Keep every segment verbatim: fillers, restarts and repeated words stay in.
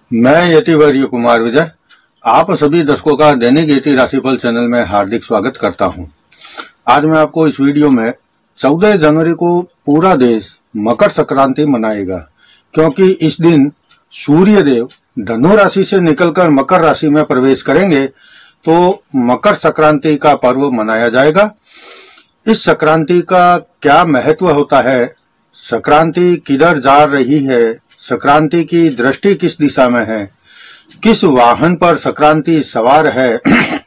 मैं यतिवर्य कुमार विजय आप सभी दर्शकों का दैनिक यति राशिफल चैनल में हार्दिक स्वागत करता हूं। आज मैं आपको इस वीडियो में चौदह जनवरी को पूरा देश मकर संक्रांति मनाएगा, क्योंकि इस दिन सूर्य देव धनु राशि से निकलकर मकर राशि में प्रवेश करेंगे, तो मकर संक्रांति का पर्व मनाया जाएगा। इस संक्रांति का क्या महत्व होता है, संक्रांति किधर जा रही है, संक्रांति की दृष्टि किस दिशा में है, किस वाहन पर संक्रांति सवार है,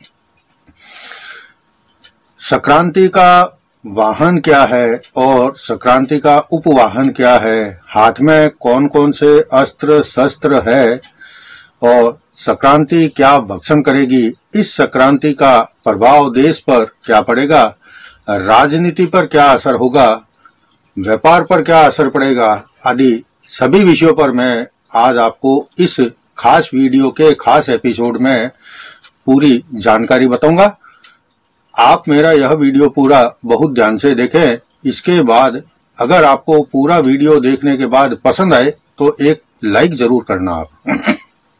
संक्रांति का वाहन क्या है और संक्रांति का उपवाहन क्या है, हाथ में कौन कौन से अस्त्र शस्त्र है और संक्रांति क्या भक्षण करेगी, इस संक्रांति का प्रभाव देश पर क्या पड़ेगा, राजनीति पर क्या असर होगा, व्यापार पर क्या असर पड़ेगा आदि सभी विषयों पर मैं आज आपको इस खास वीडियो के खास एपिसोड में पूरी जानकारी बताऊंगा। आप मेरा यह वीडियो पूरा बहुत ध्यान से देखें। इसके बाद अगर आपको पूरा वीडियो देखने के बाद पसंद आए तो एक लाइक जरूर करना। आप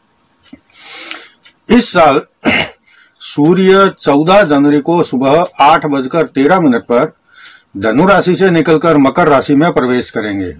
इस साल सूर्य चौदह जनवरी को सुबह आठ बजकर तेरह मिनट पर धनु राशि से निकलकर मकर राशि में प्रवेश करेंगे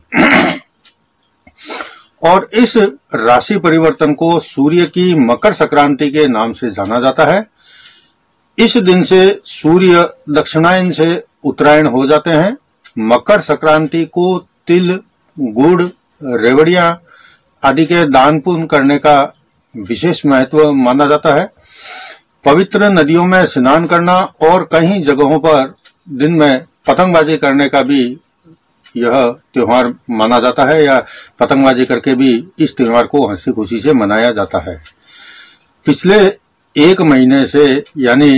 और इस राशि परिवर्तन को सूर्य की मकर संक्रांति के नाम से जाना जाता है। इस दिन से सूर्य दक्षिणायन से उत्तरायण हो जाते हैं। मकर संक्रांति को तिल, गुड़, रेवड़ियां आदि के दान पुण्य करने का विशेष महत्व माना जाता है। पवित्र नदियों में स्नान करना और कई जगहों पर दिन में पतंगबाजी करने का भी यह त्योहार माना जाता है, या पतंगबाजी करके भी इस त्योहार को हंसी खुशी से मनाया जाता है। पिछले एक महीने से यानी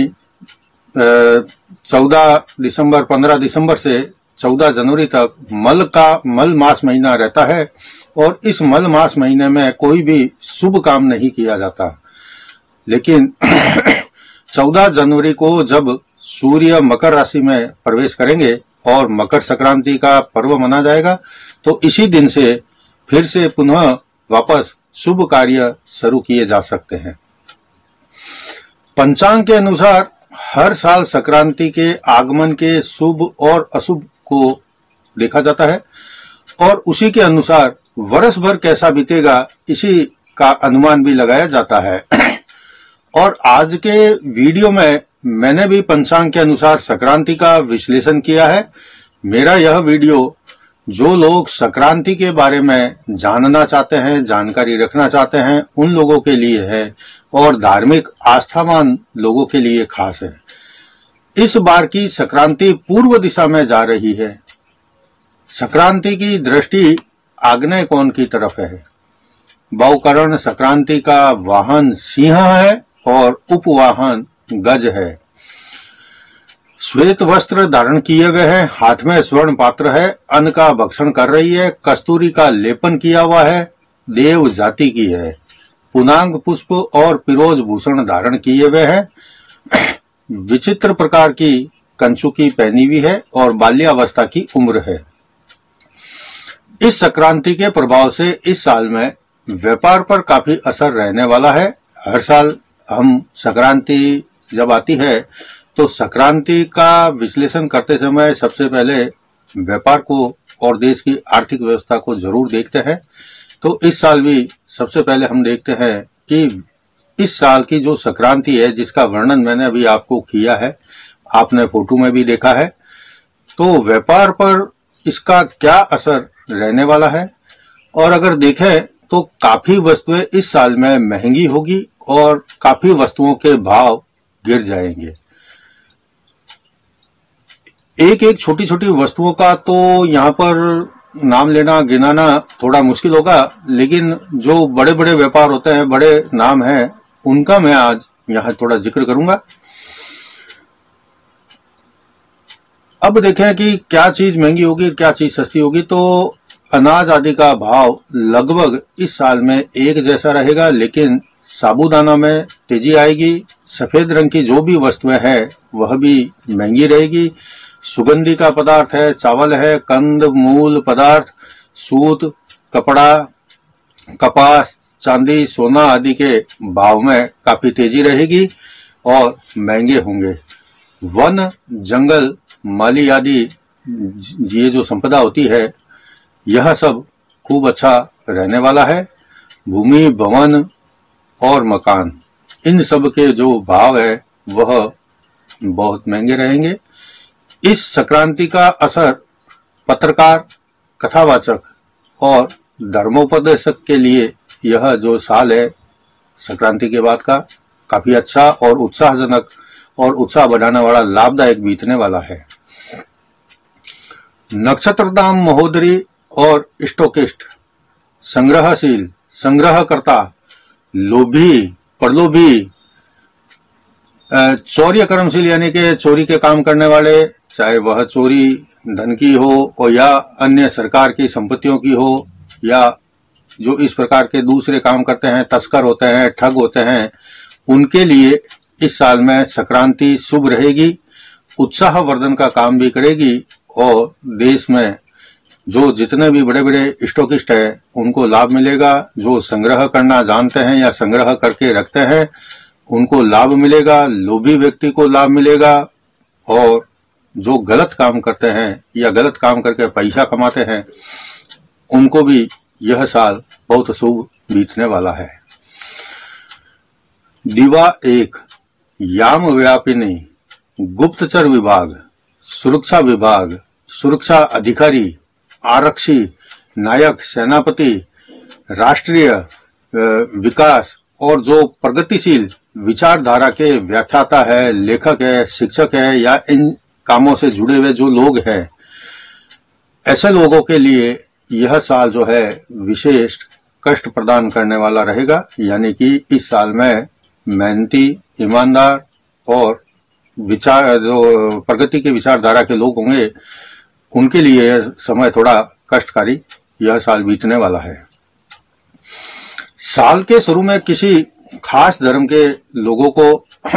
चौदह दिसंबर पंद्रह दिसंबर से चौदह जनवरी तक मल का मल मास महीना रहता है और इस मल मास महीने में कोई भी शुभ काम नहीं किया जाता। लेकिन चौदह जनवरी को जब सूर्य मकर राशि में प्रवेश करेंगे और मकर संक्रांति का पर्व मना जाएगा, तो इसी दिन से फिर से पुनः वापस शुभ कार्य शुरू किए जा सकते हैं। पंचांग के अनुसार हर साल संक्रांति के आगमन के शुभ और अशुभ को देखा जाता है और उसी के अनुसार वर्ष भर कैसा बीतेगा इसी का अनुमान भी लगाया जाता है। और आज के वीडियो में मैंने भी पंचांग के अनुसार संक्रांति का विश्लेषण किया है। मेरा यह वीडियो जो लोग संक्रांति के बारे में जानना चाहते हैं, जानकारी रखना चाहते हैं, उन लोगों के लिए है और धार्मिक आस्थावान लोगों के लिए खास है। इस बार की संक्रांति पूर्व दिशा में जा रही है। संक्रांति की दृष्टि आग्नेय कोण की तरफ है। बहुकरण संक्रांति का वाहन सिंह है और उपवाहन गज है। श्वेत वस्त्र धारण किए हुए हैं, हाथ में स्वर्ण पात्र है, अन्न का भक्षण कर रही है, कस्तूरी का लेपन किया हुआ है, देव जाति की है, पुनांग पुष्प और पिरोज भूषण धारण किए हुए हैं, विचित्र प्रकार की कंचुकी पहनी हुई है और बाल्यावस्था की उम्र है। इस संक्रांति के प्रभाव से इस साल में व्यापार पर काफी असर रहने वाला है। हर साल हम संक्रांति जब आती है तो संक्रांति का विश्लेषण करते समय सबसे पहले व्यापार को और देश की आर्थिक व्यवस्था को जरूर देखते हैं। तो इस साल भी सबसे पहले हम देखते हैं कि इस साल की जो संक्रांति है, जिसका वर्णन मैंने अभी आपको किया है, आपने फोटो में भी देखा है, तो व्यापार पर इसका क्या असर रहने वाला है। और अगर देखें तो काफी वस्तुएं इस साल में महंगी होगी और काफी वस्तुओं के भाव गिर जाएंगे। एक एक छोटी छोटी वस्तुओं का तो यहाँ पर नाम लेना गिनाना थोड़ा मुश्किल होगा, लेकिन जो बड़े बड़े व्यापार होते हैं, बड़े नाम हैं, उनका मैं आज यहाँ थोड़ा जिक्र करूंगा। अब देखें कि क्या चीज महंगी होगी, क्या चीज सस्ती होगी। तो अनाज आदि का भाव लगभग इस साल में एक जैसा रहेगा, लेकिन साबूदाना में तेजी आएगी। सफेद रंग की जो भी वस्तुएं हैं वह भी महंगी रहेगी। सुगंधी का पदार्थ है, चावल है, कंद मूल पदार्थ, सूत, कपड़ा, कपास, चांदी सोना आदि के भाव में काफी तेजी रहेगी और महंगे होंगे। वन जंगल माली आदि ये जो संपदा होती है यह सब खूब अच्छा रहने वाला है। भूमि भवन और मकान इन सब के जो भाव है वह बहुत महंगे रहेंगे। इस संक्रांति का असर पत्रकार, कथावाचक और धर्मोपदेशक के लिए यह जो साल है संक्रांति के बाद का काफी अच्छा और उत्साहजनक और उत्साह बढ़ाने वाला लाभदायक बीतने वाला है। नक्षत्रधाम महोदरी और स्टोकिस्ट, संग्रहशील, संग्रहकर्ता, लोभी, प्रलोभी, चौर्य कर्मशील यानी कि चोरी के काम करने वाले, चाहे वह चोरी धन की हो और या अन्य सरकार की संपत्तियों की हो, या जो इस प्रकार के दूसरे काम करते हैं, तस्कर होते हैं, ठग होते हैं, उनके लिए इस साल में संक्रांति शुभ रहेगी, उत्साहवर्धन का काम भी करेगी और देश में जो जितने भी बड़े बड़े स्टॉकिस्ट हैं उनको लाभ मिलेगा। जो संग्रह करना जानते हैं या संग्रह करके रखते हैं उनको लाभ मिलेगा, लोभी व्यक्ति को लाभ मिलेगा, और जो गलत काम करते हैं या गलत काम करके पैसा कमाते हैं उनको भी यह साल बहुत शुभ बीतने वाला है। दिवा एक, याम व्यापिनी, गुप्तचर विभाग, सुरक्षा विभाग, सुरक्षा अधिकारी, आरक्षी, नायक, सेनापति, राष्ट्रीय विकास और जो प्रगतिशील विचारधारा के व्याख्याता है, लेखक है, शिक्षक है या इन कामों से जुड़े हुए जो लोग हैं, ऐसे लोगों के लिए यह साल जो है विशेष कष्ट प्रदान करने वाला रहेगा। यानी कि इस साल में मेहनती, ईमानदार और विचार जो प्रगति के विचारधारा के लोग होंगे उनके लिए यह समय थोड़ा कष्टकारी यह साल बीतने वाला है। साल के शुरू में किसी खास धर्म के लोगों को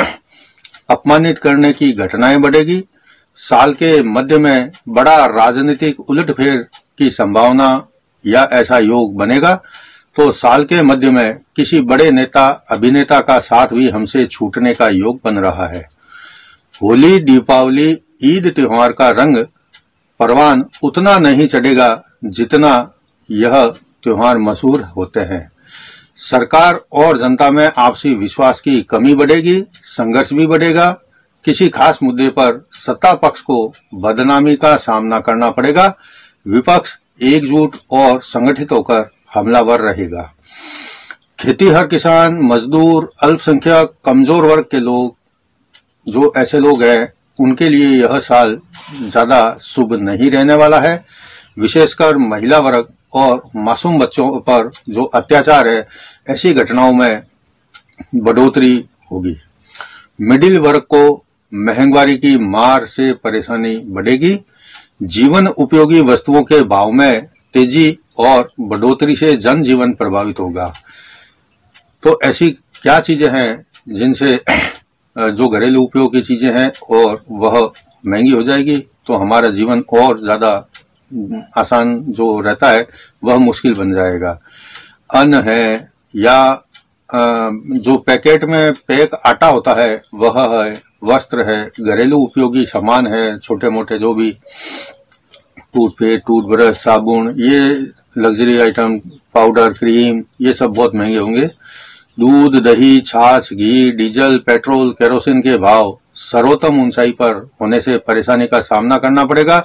अपमानित करने की घटनाएं बढ़ेगी। साल के मध्य में बड़ा राजनीतिक उलटफेर की संभावना या ऐसा योग बनेगा। तो साल के मध्य में किसी बड़े नेता, अभिनेता का साथ भी हमसे छूटने का योग बन रहा है। होली, दीपावली, ईद त्योहार का रंग परवान उतना नहीं चढ़ेगा जितना यह त्योहार मशहूर होते हैं। सरकार और जनता में आपसी विश्वास की कमी बढ़ेगी, संघर्ष भी बढ़ेगा। किसी खास मुद्दे पर सत्ता पक्ष को बदनामी का सामना करना पड़ेगा। विपक्ष एकजुट और संगठित होकर हमलावर रहेगा। खेतीहर किसान, मजदूर, अल्पसंख्यक, कमजोर वर्ग के लोग, जो ऐसे लोग हैं उनके लिए यह साल ज्यादा शुभ नहीं रहने वाला है। विशेषकर महिला वर्ग और मासूम बच्चों पर जो अत्याचार है, ऐसी घटनाओं में बढ़ोतरी होगी। मिडिल वर्ग को महंगाई की मार से परेशानी बढ़ेगी। जीवन उपयोगी वस्तुओं के भाव में तेजी और बढ़ोतरी से जनजीवन प्रभावित होगा। तो ऐसी क्या चीजें हैं जिनसे जो घरेलू उपयोग की चीजें हैं और वह महंगी हो जाएगी, तो हमारा जीवन और ज्यादा आसान जो रहता है वह मुश्किल बन जाएगा। अन्न है या जो पैकेट में पैक आटा होता है वह है, वस्त्र है, घरेलू उपयोगी सामान है, छोटे मोटे जो भी टूथपेस्ट, टूथब्रश, साबुन, ये लग्जरी आइटम, पाउडर, क्रीम, ये सब बहुत महंगे होंगे। दूध, दही, छाछ, घी, डीजल, पेट्रोल, केरोसिन के भाव सर्वोत्तम ऊंचाई पर होने से परेशानी का सामना करना पड़ेगा।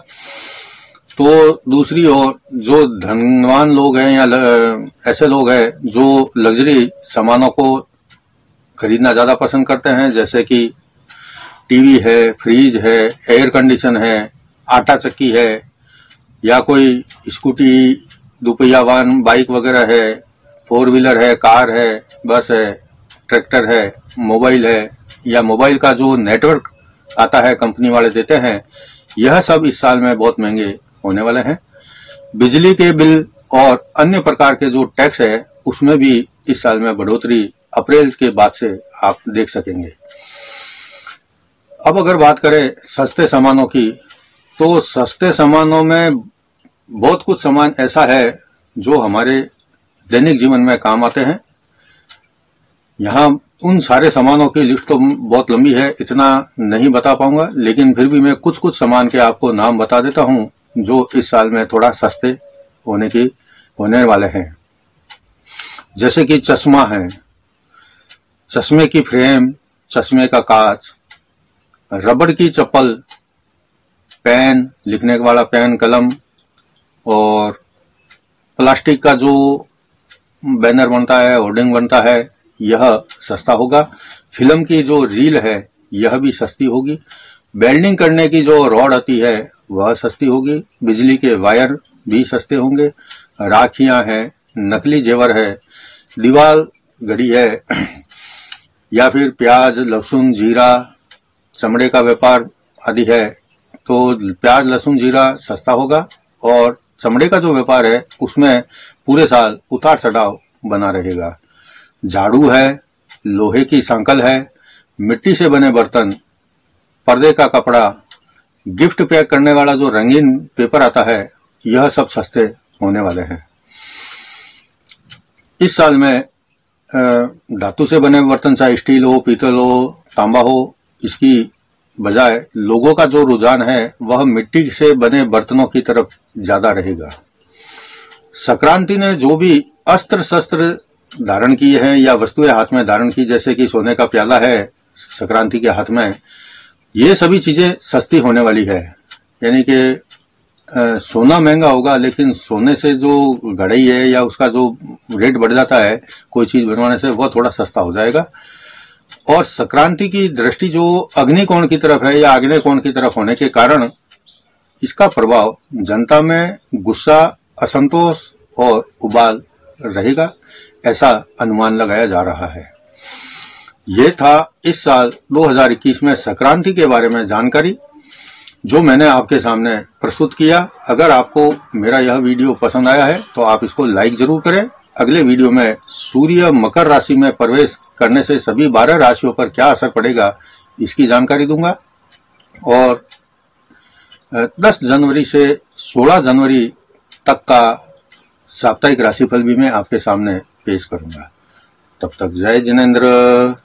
तो दूसरी ओर जो धनवान लोग हैं या ऐसे लोग हैं जो लग्जरी सामानों को खरीदना ज्यादा पसंद करते हैं, जैसे कि टीवी है, फ्रिज है, एयर कंडीशन है, आटा चक्की है, या कोई स्कूटी, दुपहिया वाहन, बाइक वगैरह है, फोर व्हीलर है, कार है, बस है, ट्रैक्टर है, मोबाइल है, या मोबाइल का जो नेटवर्क आता है कंपनी वाले देते हैं, यह सब इस साल में बहुत महंगे होने वाले हैं। बिजली के बिल और अन्य प्रकार के जो टैक्स है उसमें भी इस साल में बढ़ोतरी अप्रैल के बाद से आप देख सकेंगे। अब अगर बात करें सस्ते सामानों की, तो सस्ते सामानों में बहुत कुछ सामान ऐसा है जो हमारे दैनिक जीवन में काम आते हैं, यहाँ उन सारे सामानों की लिस्ट तो बहुत लंबी है, इतना नहीं बता पाऊंगा, लेकिन फिर भी मैं कुछ कुछ सामान के आपको नाम बता देता हूँ जो इस साल में थोड़ा सस्ते होने की होने वाले हैं। जैसे कि चश्मा है, चश्मे की फ्रेम, चश्मे का कांच, रबड़ की चप्पल, पेन, लिखने वाला पेन, कलम, और प्लास्टिक का जो बैनर बनता है, होर्डिंग बनता है, यह सस्ता होगा। फिल्म की जो रील है यह भी सस्ती होगी। वेल्डिंग करने की जो रॉड आती है वह सस्ती होगी। बिजली के वायर भी सस्ते होंगे। राखियां हैं, नकली जेवर है, दीवार घड़ी है, या फिर प्याज, लहसुन, जीरा, चमड़े का व्यापार आदि है तो प्याज, लहसुन, जीरा सस्ता होगा। और चमड़े का जो व्यापार है उसमें पूरे साल उतार चढ़ाव बना रहेगा। झाड़ू है, लोहे की सांकल है, मिट्टी से बने बर्तन, पर्दे का कपड़ा, गिफ्ट पैक करने वाला जो रंगीन पेपर आता है, यह सब सस्ते होने वाले हैं। इस साल में धातु से बने बर्तन, चाहे स्टील हो, पीतल हो, तांबा हो, इसकी बजाय लोगों का जो रुझान है वह मिट्टी से बने बर्तनों की तरफ ज्यादा रहेगा। संक्रांति ने जो भी अस्त्र शस्त्र धारण किए हैं या वस्तुएं हाथ में धारण की, जैसे कि सोने का प्याला है संक्रांति के हाथ में, ये सभी चीजें सस्ती होने वाली है। यानी कि सोना महंगा होगा, लेकिन सोने से जो घड़ई है या उसका जो रेट बढ़ जाता है कोई चीज बनवाने से, वह थोड़ा सस्ता हो जाएगा। और संक्रांति की दृष्टि जो अग्निकोण की तरफ है या आग्नेय कोण की तरफ होने के कारण इसका प्रभाव जनता में गुस्सा, असंतोष और उबाल रहेगा, ऐसा अनुमान लगाया जा रहा है। ये था इस साल दो हज़ार इक्कीस में संक्रांति के बारे में जानकारी जो मैंने आपके सामने प्रस्तुत किया। अगर आपको मेरा यह वीडियो पसंद आया है तो आप इसको लाइक जरूर करें। अगले वीडियो में सूर्य मकर राशि में प्रवेश करने से सभी बारह राशियों पर क्या असर पड़ेगा इसकी जानकारी दूंगा। और दस जनवरी से सोलह जनवरी तक का साप्ताहिक राशिफल भी मैं आपके सामने पेश करूंगा। तब तक जय जिनेंद्र।